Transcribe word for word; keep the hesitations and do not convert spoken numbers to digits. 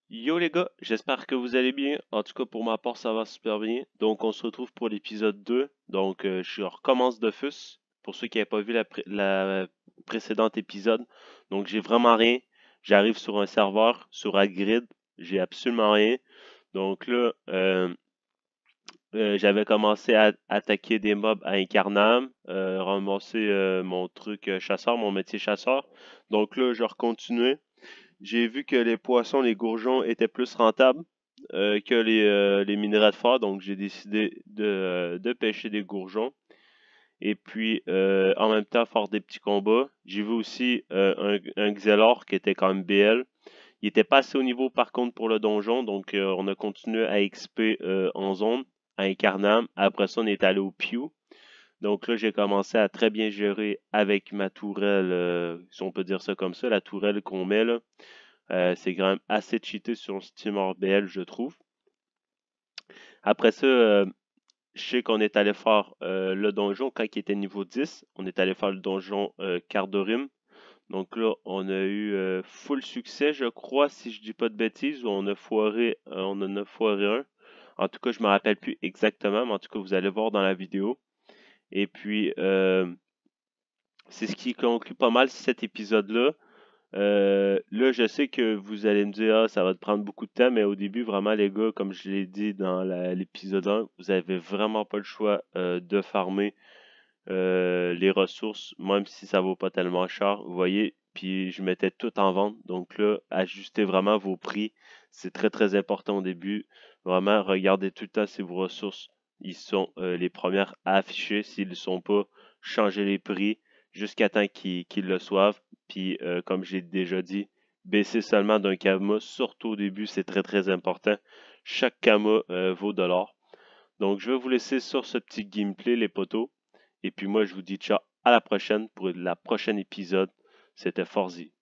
Yo les gars, j'espère que vous allez bien. En tout cas, pour ma part, ça va super bien. Donc, on se retrouve pour l'épisode deux. Donc, euh, je recommence de fus. Pour ceux qui n'avaient pas vu la, pré- la précédente épisode. Donc, j'ai vraiment rien. J'arrive sur un serveur, sur Hagrid. J'ai absolument rien. Donc là, euh, euh, j'avais commencé à attaquer des mobs à Incarnam, euh, ramasser euh, mon truc euh, chasseur, mon métier chasseur. Donc là, je continué. J'ai vu que les poissons, les gourgeons étaient plus rentables euh, que les, euh, les minerais de phare, donc j'ai décidé de, euh, de pêcher des gourgeons. Et puis, euh, en même temps, faire des petits combats. J'ai vu aussi euh, un, un Xelor qui était quand même B L. Il était pas assez haut niveau par contre pour le donjon, donc euh, on a continué à X P euh, en zone, à Incarnam. Après ça, on est allé au Pew. Donc là, j'ai commencé à très bien gérer avec ma tourelle, euh, si on peut dire ça comme ça, la tourelle qu'on met là. Euh, c'est quand même assez cheaté sur le Steam R B L, je trouve. Après ça, euh, je sais qu'on est allé faire euh, le donjon quand il était niveau dix. On est allé faire le donjon euh, Cardorim. Donc là, on a eu euh, full succès, je crois, si je dis pas de bêtises, ou on a foiré, euh, on en a foiré un. En tout cas, je me rappelle plus exactement, mais en tout cas, vous allez voir dans la vidéo. Et puis, euh, c'est ce qui conclut pas mal cet épisode-là. Euh, là, je sais que vous allez me dire, ah, ça va te prendre beaucoup de temps, mais au début, vraiment, les gars, comme je l'ai dit dans la- l'épisode un, vous avez vraiment pas le choix euh, de farmer euh, les ressources, même si ça vaut pas tellement cher. Vous voyez, puis je mettais tout en vente. Donc là, ajustez vraiment vos prix. C'est très, très important au début. Vraiment, regardez tout le temps si vos ressources, ils sont euh, les premières à afficher. S'ils ne sont pas, changez les prix jusqu'à temps qu'ils qu'ils le soient. Puis, euh, comme j'ai déjà dit, baissez seulement d'un kama, surtout au début, c'est très très important. Chaque kama euh, vaut de l'or. Donc, je vais vous laisser sur ce petit gameplay, les potos. Et puis moi, je vous dis ciao à la prochaine pour la prochaine épisode. C'était Forzy.